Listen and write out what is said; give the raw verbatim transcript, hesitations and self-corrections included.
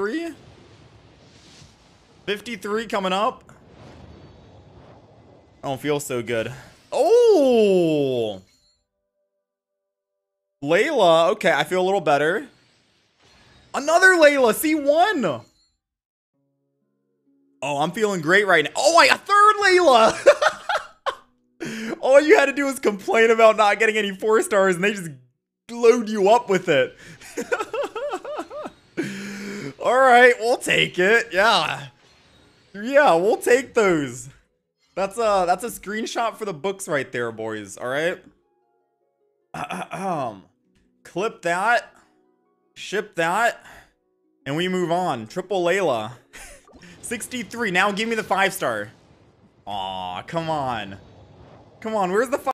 fifty-three? fifty-three coming up. I don't feel so good. Oh! Layla. Okay, I feel a little better. Another Layla. C one. Oh, I'm feeling great right now. Oh, I got third Layla. All you had to do was complain about not getting any four stars, and they just load you up with it. All right, we'll take it. Yeah. Yeah, we'll take those. That's a, that's a screenshot for the books right there, boys. All right. Um, clip that. Ship that. And we move on. Triple Layla. sixty-three. Now give me the five star. Aw, come on. Come on, where's the five?